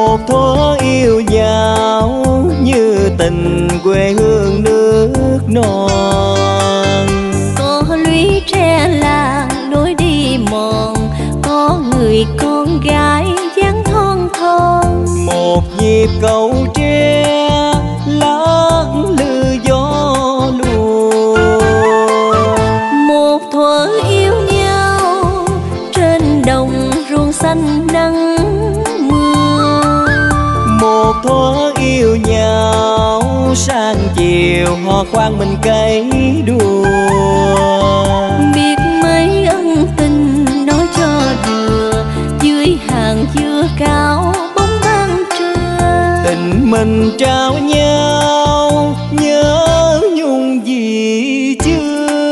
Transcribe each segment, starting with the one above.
một thuở yêu nhau như tình quê hương nước non. Có lũy tre làng lối đi mòn, có người con gái dáng thon thon. Một nhịp cầu tre lắc lư gió lùa. Một thuở yêu nhau trên đồng ruộng xanh nắng mưa. Một thuở yêu nhau sang chiều hò khoan mình cấy đùa. Biết mấy ân tình nói cho vừa, dưới hàng dừa cao bóng ban trưa. Tình mình trao nhau nhớ nhung gì chưa.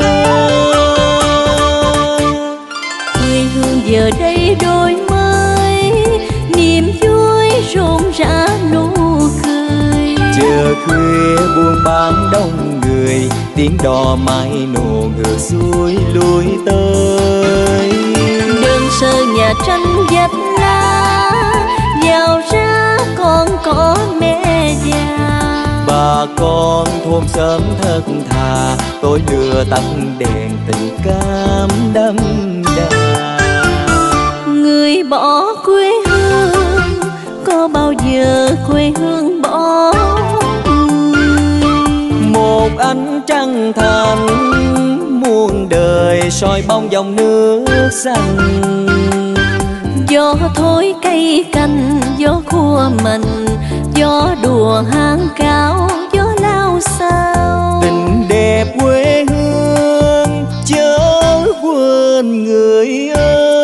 Quê hương giờ đây đổi mới, niềm vui rộn rã nụ cười. Chờ khuya buông bán đông người, tiếng đò mái nổ ngựa xuôi lui tới. Đơn sơ nhà tranh vách lá, vào ra con có mẹ già. Bà con thôn sớm thật thà, tối lửa tắt đèn tình cam đậm đà. Người bỏ quê hương, có bao giờ quê hương bỏ người. Một ánh trăng thanh muôn đời soi bóng dòng nước xanh. Gió thổi cây cành, gió khua mình, gió đùa hang cao, gió lao sao. Tình đẹp quê hương chớ quên người ơi.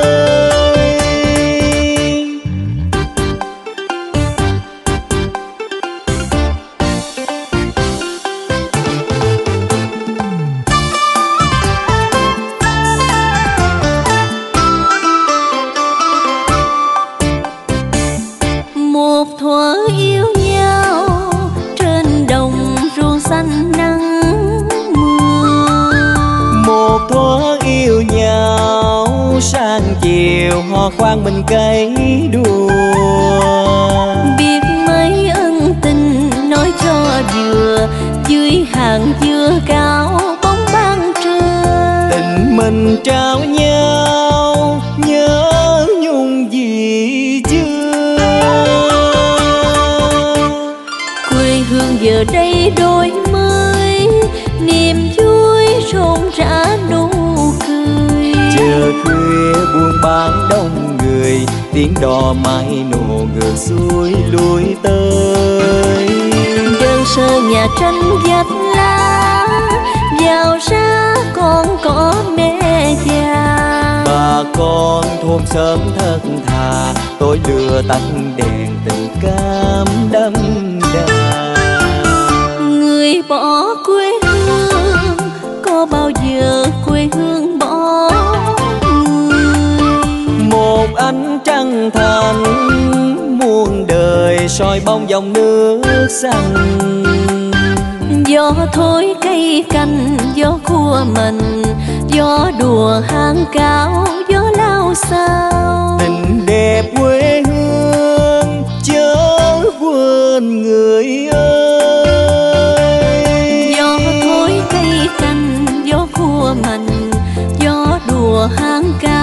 Một thuở yêu nhau trên đồng ruộng xanh nắng mưa. Một thuở yêu nhau sang chiều hò khoan mình cấy đùa. Biết mấy ân tình nói cho vừa, dưới hàng dừa cao bóng ban trưa. Tình mình trao nhau nhớ nhung gì chưa. Quê hương giờ đây đổi mới, niềm vui rộn rã nụ cười. Chờ khuya buông bán đông người, tiếng đò mái nổ ngựa xuôi lui tới. Đơn sơ nhà tranh vách lá, vào ra con có mẹ già. Bà con thôn sớm thật thà, tối lửa tắt đèn tình cam đậm đà. Người bỏ quê hương, có bao giờ quê hương bỏ người. Một ánh trăng thanh muôn đời soi bóng dòng nước xanh. Gió thổi cây cành, gió khua mình, gió đùa hang cao, gió lao sao. Tình đẹp quê hương chớ quên người ơi. Gió thổi cây cành, gió khua mình, gió đùa hang cao.